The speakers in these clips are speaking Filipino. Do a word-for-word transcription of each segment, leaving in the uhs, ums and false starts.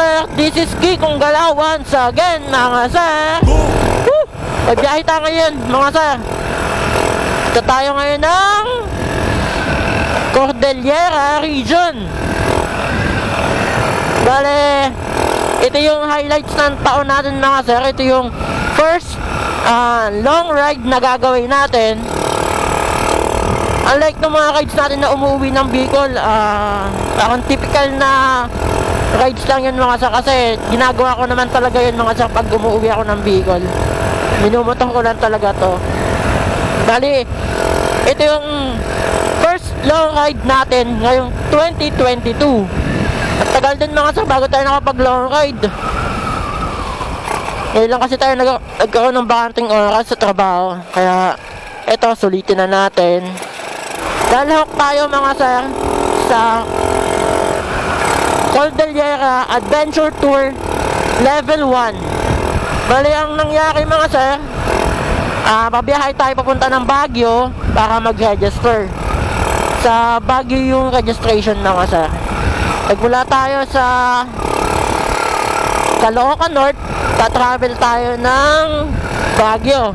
sir, this is Kikong Galaw once again mga sir. Woo! Pagbiyahe tayo ngayon mga sir. Ito tayo ngayon ng Cordillera Region. Bale, ito yung highlights ng taon natin mga sir. Ito yung first uh, long ride na gagawin natin. Unlike ng mga rides natin na umuwi ng Bicol, uh, parang typical na rides lang yun mga sir. Kasi ginagawa ko naman talaga yun mga sir pag umuwi ako ng Bicol. Minumutoh ko lang talaga to. Bali, ito yung first long ride natin ngayong twenty twenty-two. At tagal din mga sir bago tayo nakapag long ride. Ngayon lang kasi tayo nag nagkaroon ng bakanting oras sa trabaho. Kaya ito, sulitin na natin. Lalahok tayo mga sir sa Cordillera Adventure Tour Level one. Bali ang nangyari mga sir, uh, pabiyahe tayo papunta ng Baguio para mag-register. Sa Baguio yung registration mga sir. Nagmula tayo sa Caloocan North, tatravel tayo ng Baguio.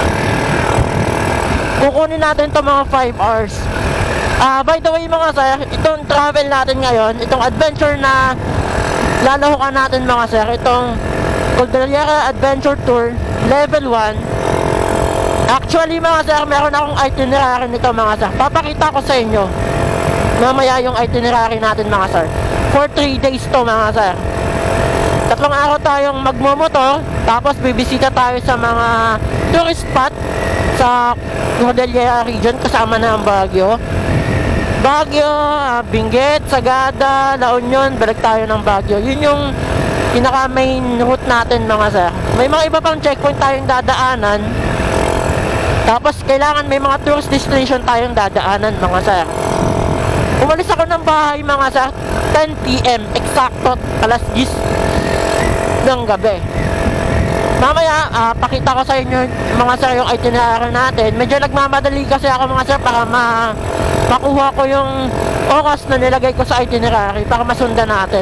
Kukunin natin ito mga five hours. Ah, uh, by the way mga sir, itong travel natin ngayon, itong adventure na lalahukan natin mga sir, itong Cordillera Adventure Tour Level one. Actually mga sir, meron akong itinerary nito mga sir. Papakita ko sa inyo mamaya yung itinerary natin mga sir. For three days to mga sir. Tatlong araw tayong magmomotor, tapos bibisita tayo sa mga tourist spot sa Cordillera Region kasama na ang Baguio. Baguio, uh, Benguet, Sagada, La Union, balik tayo ng Baguio. Yun yung pinaka main route natin mga sir. May mga iba pang checkpoint tayong dadaanan. Tapos kailangan may mga tourist destination tayong dadaanan mga sir. Umalis ako ng bahay mga sir ten p m Eksakto alas diyes ng gabi. Mamaya, uh, pakita ko sa inyo mga sir yung itinerary natin. Medyo nagmamadali kasi ako mga sir para ma makuha ko yung oras na nilagay ko sa itinerary para masundan natin.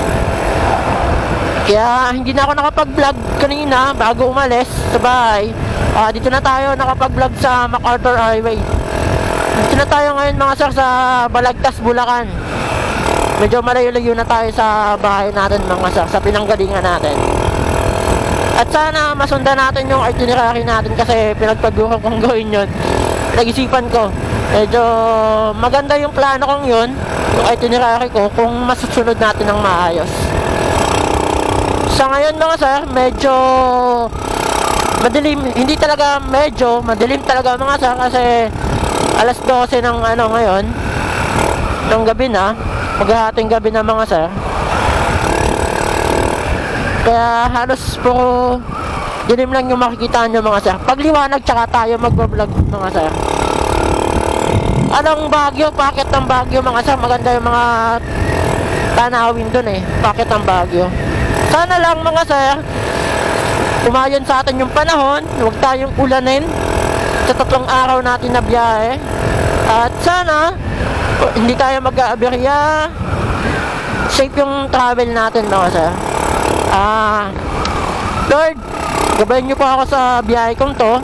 Kaya hindi na ako nakapag-vlog kanina bago umalis sa bahay. Uh, dito na tayo nakapag-vlog sa MacArthur Highway. Dito na tayo ngayon mga sir sa Balagtas, Bulacan. Medyo malayo-layo na tayo sa bahay natin mga sir, sa pinanggalingan natin. At sana masundan natin yung itinerary natin kasi pinagpagdukan kong gawin yun. Nag-isipan ko, medyo maganda yung plano kong yun, yung itinerary ko, kung masusunod natin ng maayos. Sa ngayon mga sir, medyo madilim, hindi talaga medyo, madilim talaga mga sir kasi alas dose ng ano ngayon, ng gabi na, maghahating gabi na mga sir. Kaya halos puro dilim lang yung makikita nyo mga sir. Pagliwanag tsaka tayo magbablog mga sir. Anong Baguio? Packet ng Baguio mga sir. Maganda yung mga tanawin dun eh. Packet ng Baguio. Sana lang mga sir, umayon sa atin yung panahon. Huwag tayong ulanin sa tatlong araw natin na biyahe. At sana hindi tayo mag-aaberya. Safe yung travel natin mga sir. Ah, Lord, gabayan nyo po ako sa biyahe kong to.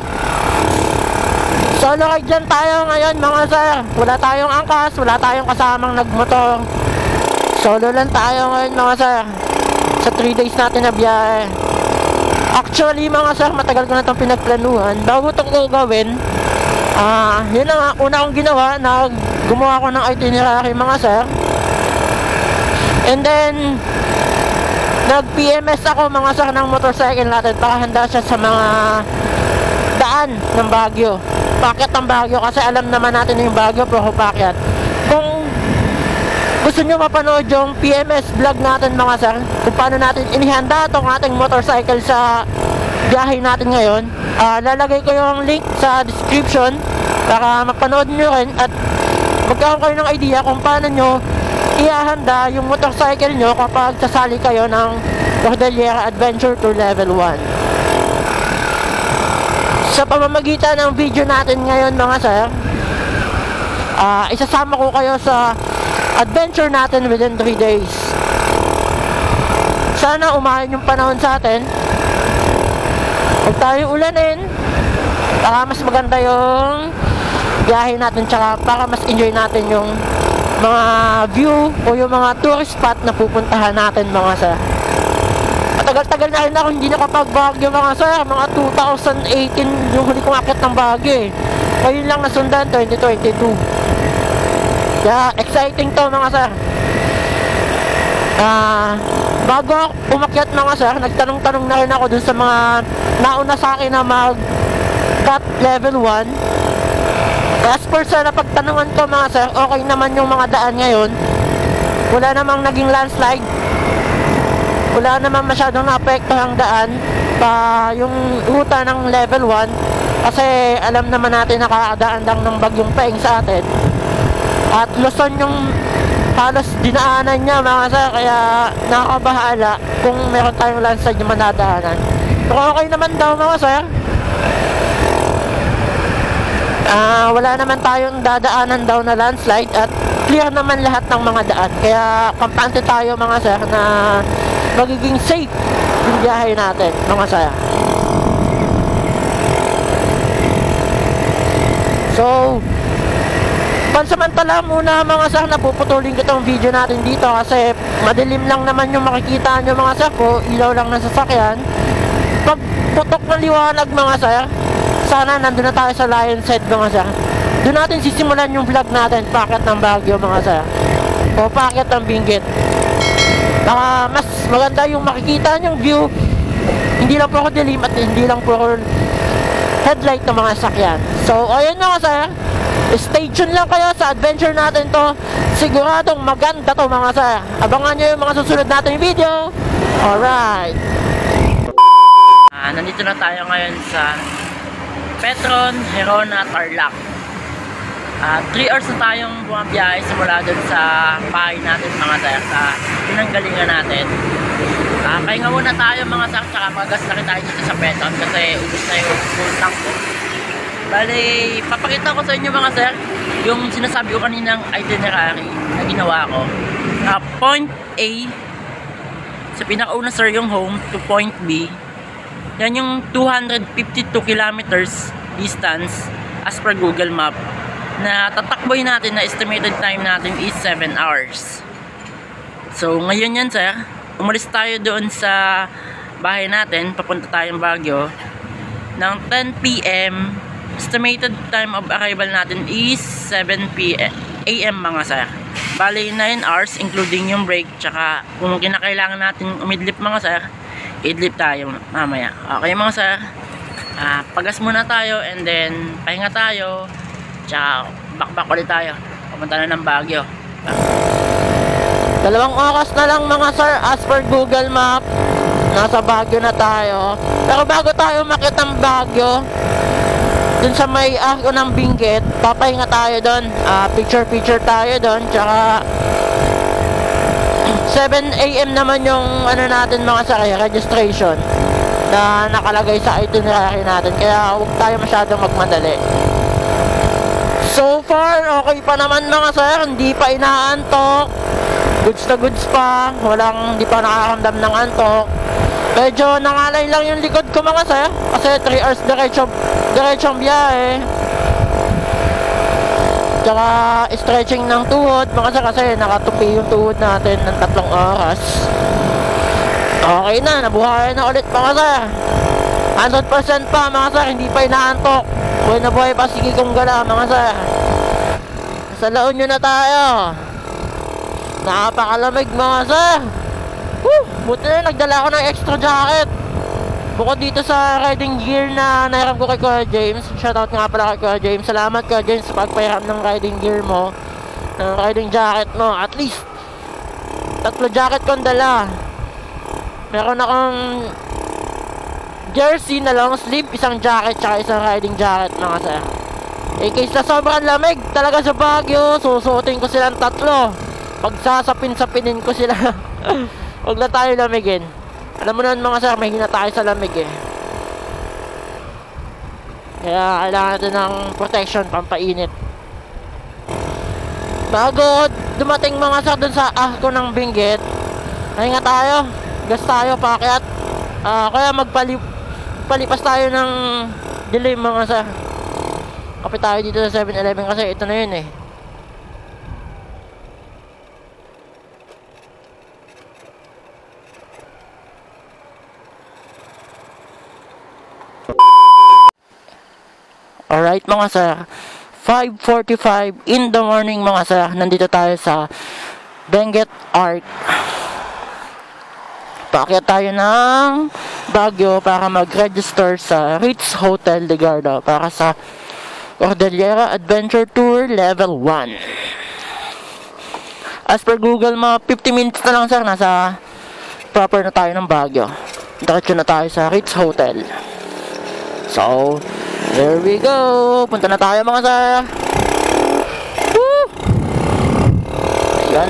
Solo ride dyan tayo ngayon mga sir. Wala tayong angkas, wala tayong kasamang nagmotor. Solo lang tayo ngayon mga sir sa three days natin na biyahe. Actually mga sir, matagal ko na itong pinagplanuhan. Bago ito ko gawin, ah, yun na nga, una kong ginawa na gumawa ko ng itinerary mga sir. And then nag-P M S ako mga sir ng motorcycle natin para handa siya sa mga daan ng Baguio. Packet ng Baguio kasi alam naman natin yung Baguio puro packet. Kung gusto nyo mapanood yung P M S vlog natin mga sir, kung paano natin inihanda itong ating motorcycle sa biyahe natin ngayon, uh, lalagay ko yung link sa description para mapanood nyo rin at magkaroon kayo ng idea kung paano nyo ihahanda yung motorcycle nyo kapag sasali kayo ng Cordillera Adventure Tour Level one. Sa pamamagitan ng video natin ngayon mga sir, uh, isasama ko kayo sa adventure natin within three days. sana umahin yung panahon sa atin. Huwag tayo ulanin. Para mas maganda yung biyahe natin, tsaka para mas enjoy natin yung mga view o yung mga tourist spot na pupuntahan natin mga sir. Matagal-tagal na rin ako hindi nakapag-Baguio mga sir. Mga two thousand eighteen yung huli kong akit ng Baguio eh. Ngayon lang nasundan twenty twenty-two. Kaya exciting to mga sir. Ah, bago umakyat mga sir, nagtanong-tanong na rin ako dun sa mga nauna sa akin na mag cut level one. As per sa napagtanungan ko mga sir, okay naman yung mga daan ngayon. Wala namang naging landslide. Wala namang masyadong naapektuhang daan pa yung ruta ng level one. Kasi alam naman natin nakakadaan lang ng bagyong Paeng sa atin. At Luzon yung halos dinaanan niya mga sir. Kaya nakakabahala kung meron tayong landslide yung manadaanan. Pero okay naman daw mga sir. Uh, wala naman tayong dadaanan daw na landslide at clear naman lahat ng mga daan. Kaya kampante tayo mga sir na magiging safe yung biyahe natin mga sir. So pansamantala muna mga sir, napuputulin ko itong video natin dito kasi madilim lang naman yung makikita nyo mga sir ko. Ilaw lang ng sasakyan. Pag putok ng liwanag mga sir, sana nandun na tayo sa Lion's Head mga sir. Doon natin sisimulan yung vlog natin, packet ng Baguio mga sir, o packet ng Benguet. Baka mas maganda yung makikita nyong view. Hindi lang puro dilim at hindi lang puro headlight ng mga sakyan. So ayun mga sir, stay tuned lang kayo sa adventure natin to. Siguradong maganda to mga sir. Abangan nyo yung mga susunod natin video. Alright, ah, nandito na tayo ngayon sa Petron, Herona, Tarlac. Uh, three hours na tayong bumabiyahe simula dun sa bahay natin mga sir, sa pinanggalingan natin. Uh, kaya nga muna tayo mga sir, tsaka magas na rin tayo dito sa Petron kasi ubus na yung full tank ko. Bali, papakita ko sa inyo mga sir yung sinasabi ko kaninang itinerary na ginawa ko. Uh, point A, sa pinakauna sir yung home, to point B. Yan yung two hundred fifty-two kilometers distance as per Google Map na tatakboy natin, na estimated time natin is seven hours. So ngayon yan sir, umalis tayo doon sa bahay natin, papunta tayong Baguio ng ten P M Estimated time of arrival natin is seven P M mga sir. Bali nine hours including yung break, tsaka kung kinakailangan natin umidlip mga sir, idlip tayo mamaya. Okay mga sir, uh, pagas muna tayo and then pahinga tayo, tsaka bakbak ulit tayo, pupunta na ng Baguio. Dalawang oras na lang mga sir as per Google Map, nasa Baguio na tayo. Pero bago tayo makita ng Baguio, dun sa may arko ng Benguet, papahinga tayo doon, uh, picture picture tayo doon, tsaka seven A M naman yung ano natin mga sir, registration na nakalagay sa itinerary natin. Kaya huwag tayo masyadong magmadali. So far okay pa naman mga sir, hindi pa inaantok, goods na goods pa, walang, hindi pa nakakamdam ng antok. Medyo nangalay lang yung likod ko mga sir kasi three hours diretso diretsong biyahe, tsaka stretching ng tuhod mga sir kasi nakatupi yung tuhod natin ng tatlong oras. Okay na, nabuhay na ulit mga sir, one hundred percent pa mga sir, hindi pa inaantok, buhay na buhay pa, sige kong gala mga sir. Sa La Union na tayo, napakalamig mga sir. Woo! Buti na nagdala ako ng extra jacket bukod dito sa riding gear na nairam ko kay Kuya James. Shoutout nga pala kay Kuya James. Salamat Kuya James sa pagpahiram ng riding gear mo, ng riding jacket mo. At least tatlo jacket kong dala. Meron akong jersey na long sleeve, isang jacket, tsaka isang riding jacket mga sir. In case na sobrang lamig talaga sa Baguio, susuotin ko silang tatlo. Pagsasapin-sapinin ko sila. Huwag na tayo lamigin. Alam mo naman mga sir, mahina tayo sa lamig eh. Kaya kailangan natin ng protection, pampainit. Bago dumating mga sir dun sa arko ng Benguet, pahinga tayo. gas tayo paakyat. Uh, kaya magpali palipas tayo ng dilim mga sir. Kapit tayo dito sa seven eleven kasi ito na yun eh. Alright mga sir, five forty-five in the morning mga sir. Nandito tayo sa Benguet Arc. Paakyat tayo ng Baguio para mag-register sa Ritz Hotel Ligarda para sa Cordillera Adventure Tour Level one. As per Google, mga fifty minutes na lang sir, nasa proper na tayo ng Baguio. Diretso na tayo sa Ritz Hotel. So, here we go. Punta na tayo mga sir. Woo! Ayan.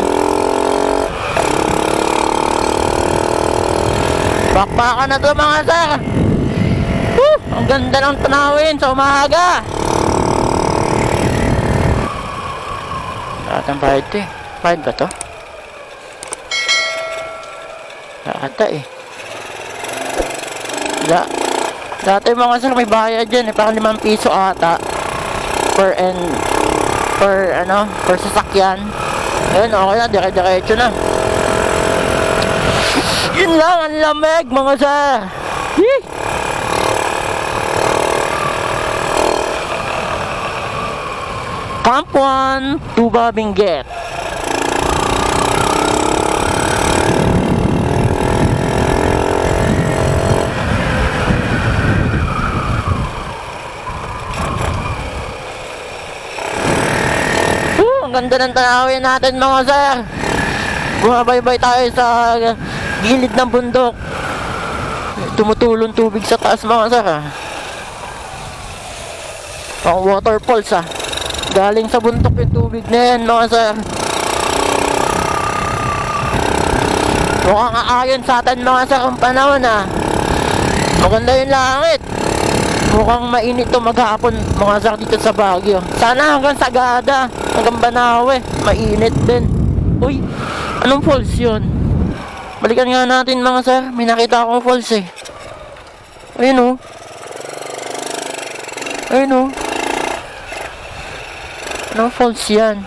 Bakbakan na to mga sir. Woo! Ang ganda ng tanawin sa umaga. Lahat ang bayad to eh. Bayad ba to? Lahat eh. La Dati mga sir may bayad dyan eh. Parang limang piso ata per and per ano per sasakyan. Ayun, okay na, dire-diretso na. Yun lang, ang lamig mga sir. Yee! Camp one, Tuba Benguet. Ang ganda ng tanawin natin mga sir. Bumabaybay tayo sa gilid ng bundok. Tumutulong tubig sa taas mga sir ah. Ang waterfalls ah. Galing sa bundok yung tubig na yan mga sir. Mukhang aayon sa atin mga sir ang panahon ah. Maganda yung langit. Mukhang mainit to maghapon mga sir dito sa Baguio. Sana hanggang Sagada, hanggang Banawe, mainit din. Uy, anong falls yun? Balikan nga natin mga sir. May nakita akong falls eh. Ayun o. Ayun o. Anong falls yan?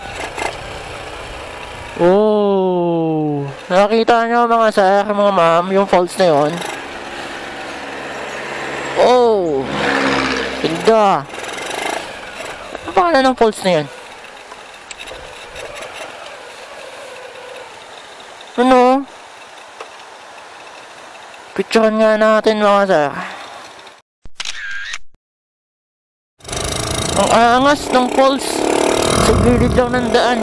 Oh, nakita nyo mga sir, mga ma'am, yung falls na yun. Oh, ganda. Ano pangalan ng falls na yan? Ano? Picturean nga natin mga sir. Ang angas ng falls. Sa gilid lang ng daan.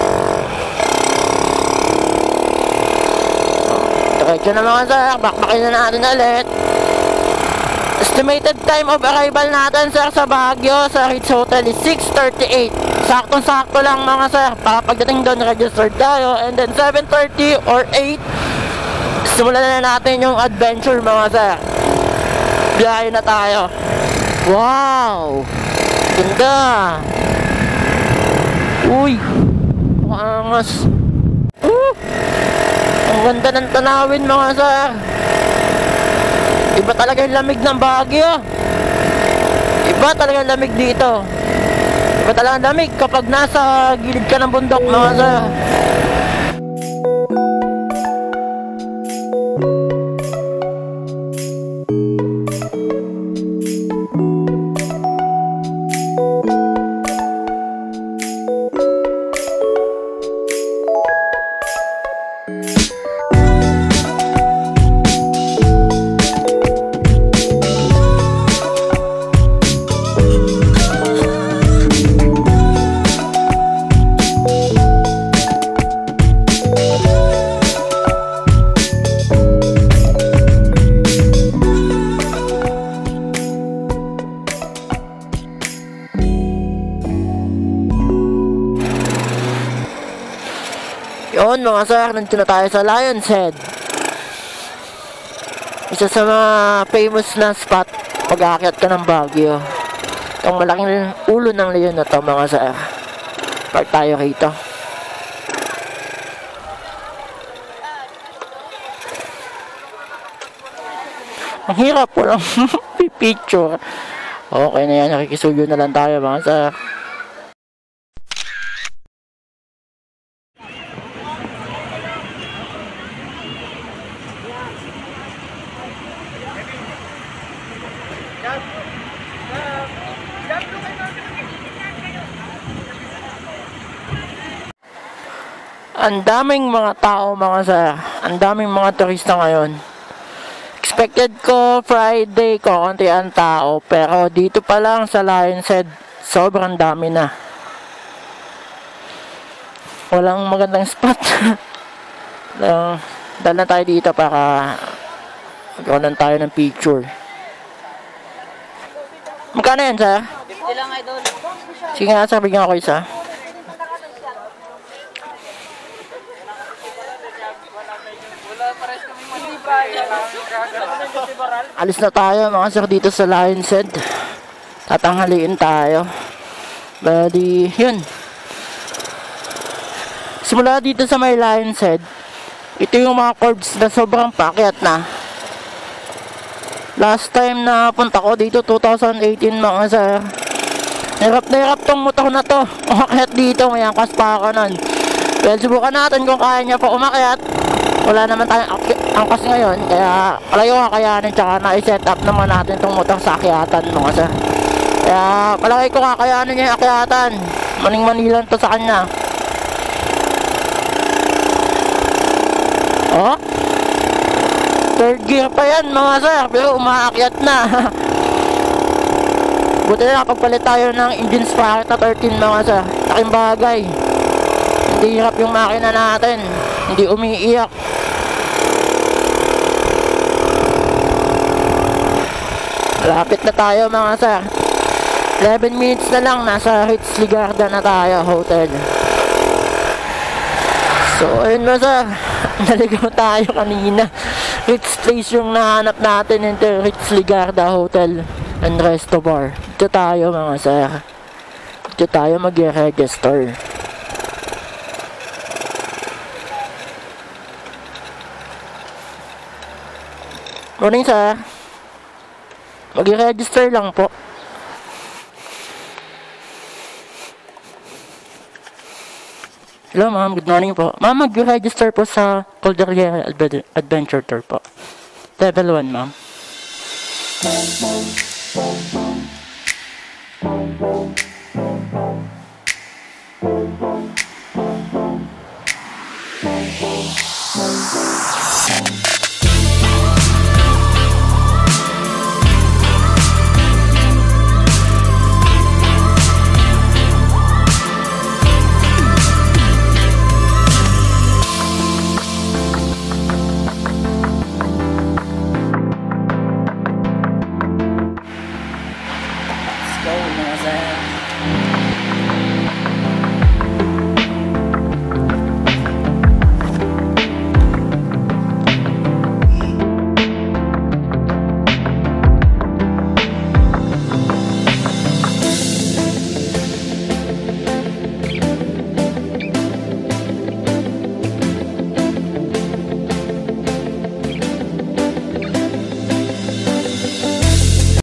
Diretso na mga sir. Bakbakin na natin ulit. Estimated time of arrival natin sir sa Baguio sa Ritz Hotel is six thirty-eight. Saktong-sakto lang mga sir. Para pagdating doon registered tayo. And then seven thirty or eight, simulan na natin yung adventure mga sir. Biyahe na tayo. Wow! Ganda! Uy! Angas! Uh! Ang ganda ng tanawin mga sir. Iba talaga yung lamig ng Baguio. Iba talaga yung lamig dito. Iba talaga yung lamig kapag nasa gilid ka ng bundok mga sir. Yun mga sir, nandito na tayo sa Lion's Head. Isa sa mga famous na spot pag-aakyat ka ng Baguio. Itong malaking ulo ng leon na to mga sir. Park tayo rito. Ang hirap, walang picture. Okay na yan, nakikisuyo na lang tayo mga sir. Ang daming mga tao mga sir, ang daming mga turista ngayon. Expected ko Friday ko konti ang tao, pero dito pa lang sa Lion's Head sobrang dami na. Walang magandang spot. uh, Dala na tayo dito para magkaroon tayo ng picture. Magkano yan sir? fifty lang idol. Sige nga sir, bigyan ako isa. Alis na tayo mga sir dito sa Lion's Head. Tatanghaliin tayo. Bali, yun. Simula dito sa may Lion's Head, ito yung mga curves na sobrang pakyat na. Last time na punta ko dito, two thousand eighteen mga sir. Hirap na hirap tong motor na to. Umakyat dito, may angkas pa ako nun. Well, subukan natin kung kaya niya pa umakyat. Wala naman tayong angkas ngayon, kaya palayo kakayanin, tsaka na-set up naman natin itong motor sa akyatan mga sir. Kaya palagay ko kakayanin niya yung akyatan. Maning-manilan to sa kanya. Oh, third gear pa yan mga sir, pero umaakyat na. Buti na nakapagpalit tayo ng engine sprocket na thirteen mga sir. Laking bagay. Hindi hirap yung makina natin, hindi umiiyak. Lapit na tayo mga sir. eleven minutes na lang, nasa Ritz Ligarda na tayo, hotel. So ayun mga sir, naligaw tayo kanina. Ritz Place yung nahanap natin, into Ritz Ligarda Hotel and Resto Bar. Dito tayo mga sir. Dito tayo mag-register. Morning sir. Mag-register lang po. Hello ma'am, good morning po. Ma'am, mag-register po sa Caldera Adventure Tour po. Level one ma'am.